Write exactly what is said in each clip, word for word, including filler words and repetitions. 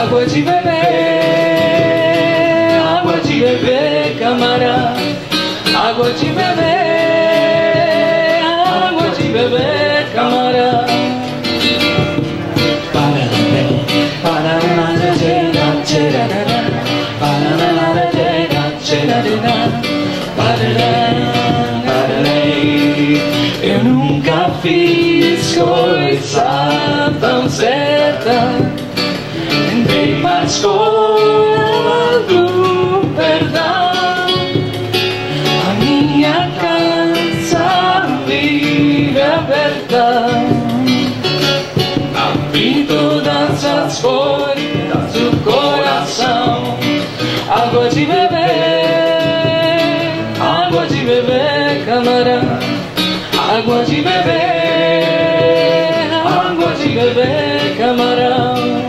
Água de beber, água de beber, camarada. Água de beber, água de beber, camarada. Eu nunca fiz coisa tão certa, entrei pra escola do perdão. A minha casa vive aberta, abri todas as folhas do coração. Água de beber, água de beber, camarada. Água de beber, água de beber, camarão.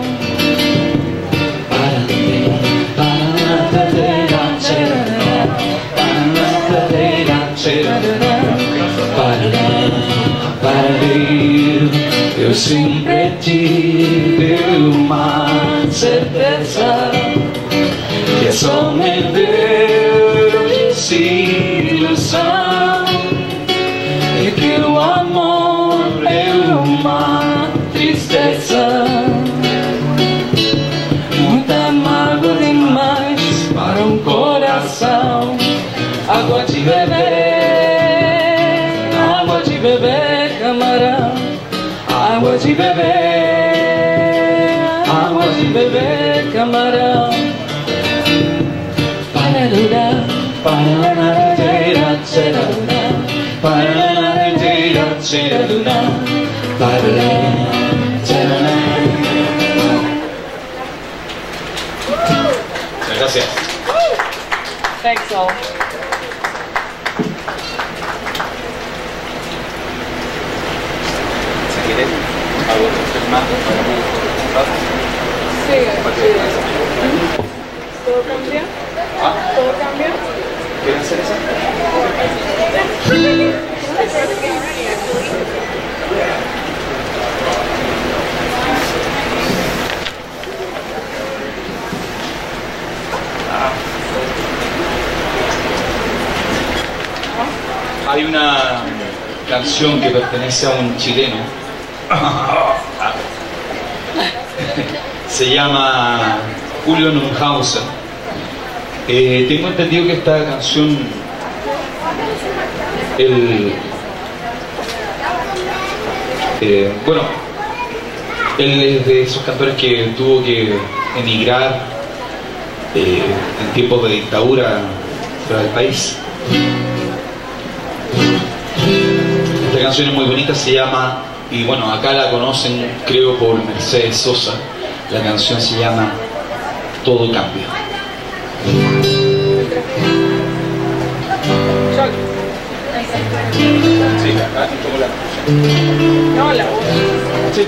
Eu sempre tive uma certeza que só me deu desilusão, e que o amor é uma tristeza, muita mágoa demais para um coração. Água de beber, água de beber, camarão. Água de beber, água de beber, camarão. Pararura, pararura, tcherarura, pararura, tcherarura, pararura, tcherarura. Gracias. Thanks all. ¿Algo más para un rato? Sí, sí. ¿Todo cambia? ¿Ah? ¿Todo cambia? ¿Quieren hacer esa? Hay una canción que pertenece a un chileno. Se llama Julio Neuhauser. Eh, tengo entendido que esta canción, el, eh, bueno, él es de esos cantores que tuvo que emigrar eh, en tiempos de dictadura fuera del país. Esta canción es muy bonita, se llama, y bueno, acá la conocen creo por Mercedes Sosa. La canción se llama Todo Cambia. Sí, acá tomo la canción. No, la voz. Sí.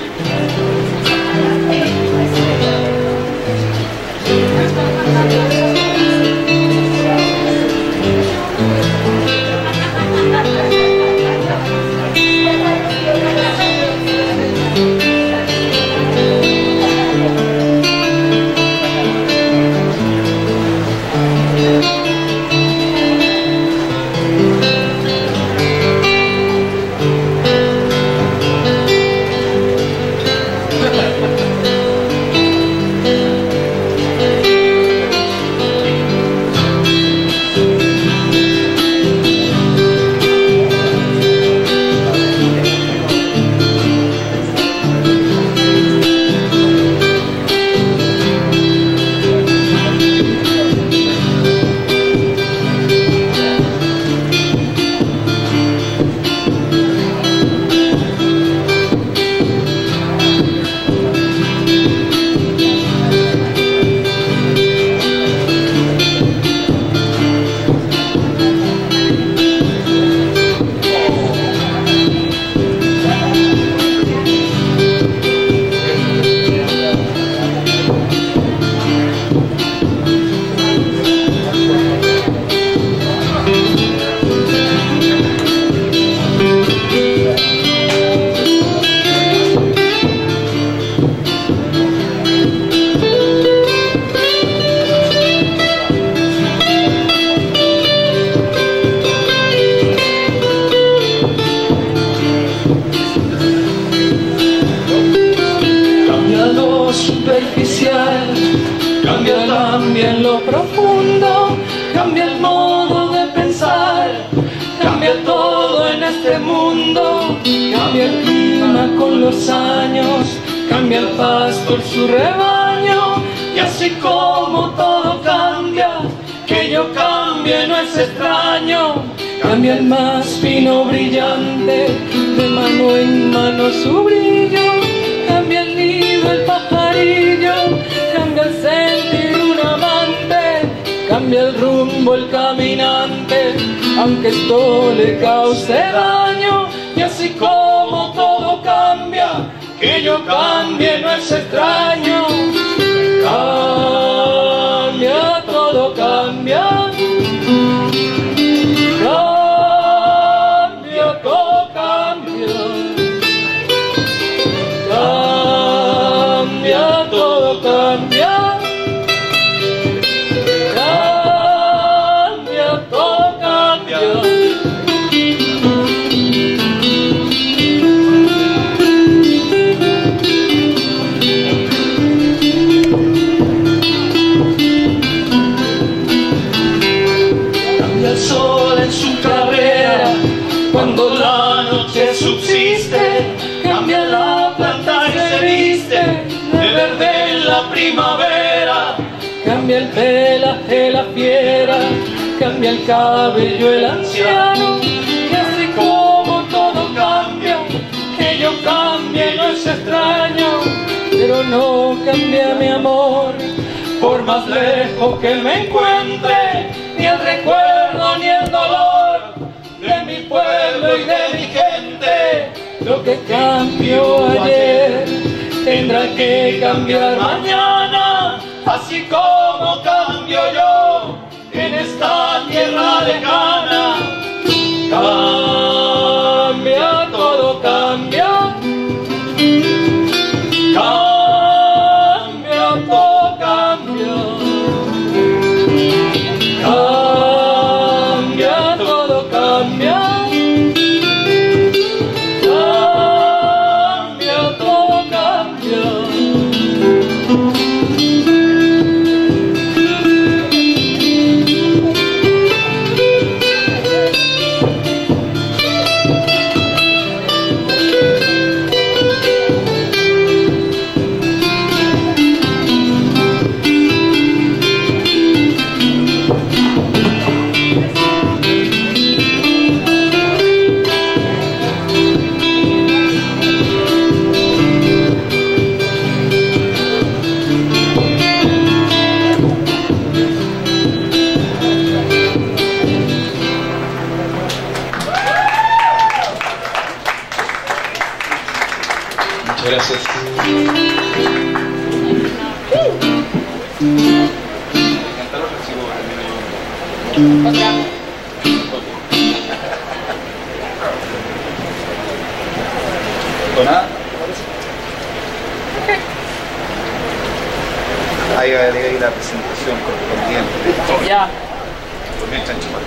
cambia en lo profundo, cambia el modo de pensar, cambia todo en este mundo, cambia el clima con los años, cambia el pasto en su rebaño, y así como todo cambia, que yo cambie no es extraño. Cambia el más fino brillante, de mano en mano su brillo, cambia el nido el pajarillo, cambia el sentir un amante, cambia el rumbo el caminante, aunque esto le cause daño. Y así como todo cambia, que yo cambie no es extraño. Cambia, todo cambia. Cambia, todo cambia. Cambia, todo cambia. Cambia, todo cambia. Cuando la noche subsiste, cambia la planta y se viste de verde en la primavera, cambia el pelaje la fiera, cambia el cabello el anciano, y así como todo cambia, que yo cambie no es extraño. Pero no cambia mi amor, por más lejos que me encuentre, ni el recuerdo ni el dolor de mi pueblo y de mi gente. Lo que cambió ayer tendrá que cambiar mañana, así como cambio yo en esta tierra lejana. Cambia, todo cambia. Cambia, todo cambia. Cambia, todo cambia. Cambia, todo cambia. Gracias. ¿Con nada? Ahí va a leer la presentación correspondiente. Ya. Por mientras, chaval.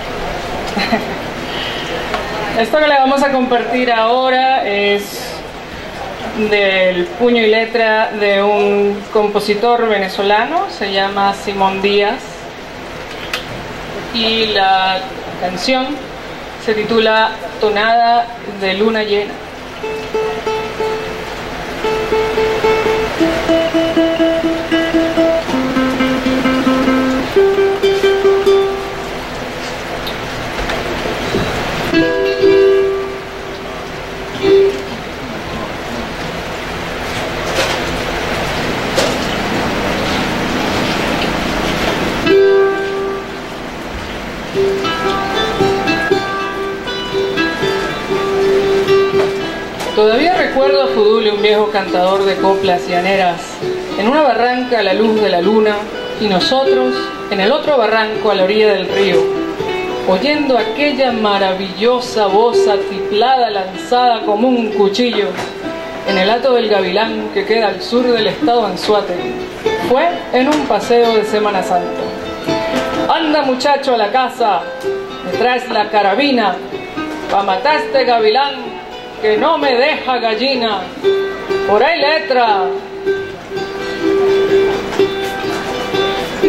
Esto que le vamos a compartir ahora es del puño y letra de un compositor venezolano, se llama Simón Díaz, y la canción se titula Tonada de Luna Llena. Todavía recuerdo a Fudulio, un viejo cantador de coplas llaneras, en una barranca a la luz de la luna, y nosotros en el otro barranco a la orilla del río, oyendo aquella maravillosa voz atiplada lanzada como un cuchillo en el hato del Gavilán que queda al sur del estado Anzoátegui. Fue en un paseo de Semana Santa. Anda muchacho a la casa, me traes la carabina, pa' matar este gavilán que no me deja gallina. Por ahí letra.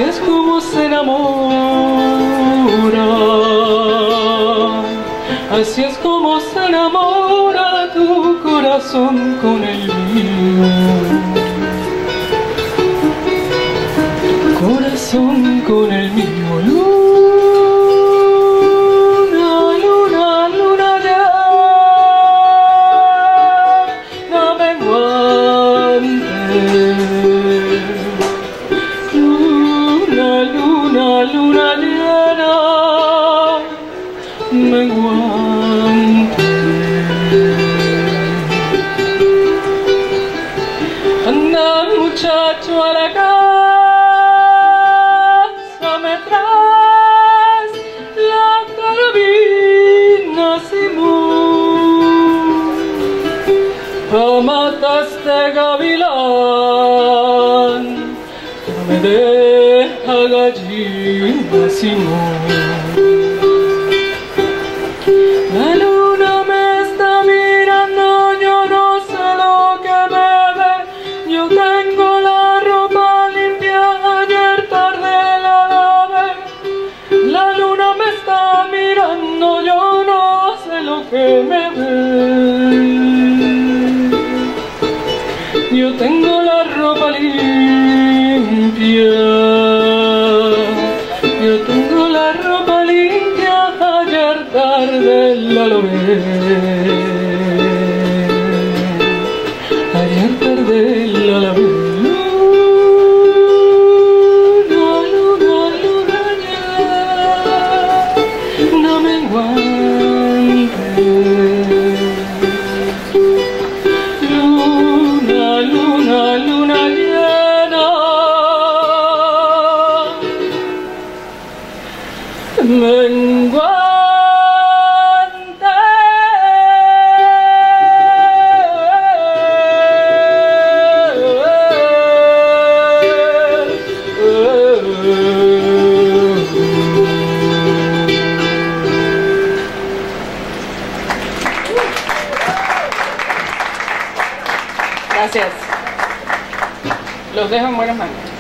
es como se enamora, así es como se enamora tu corazón con el mío, tu corazón con el mío. Luna, luna, luna ya, no me aguantes. Luna, luna, luna llena, me aguante. Anda muchacho a la casa, me traes la carabina Simón, pa' matar este gavilán, no me deja gallina Simón. La luna me está mirando, yo no sé lo que me ve. Yo tengo la ropa limpia, ayer tarde la lavé. La luna me está mirando, yo no sé lo que me ve. Yo tengo la ropa limpia, yo tengo la ropa limpia, ayer tarde la lavé, ayer tarde la lavé. Luna, luna, luna ya, no me aguantes. Luna, luna, luna llena, menguante. Gracias. Los dejo en buenas manos.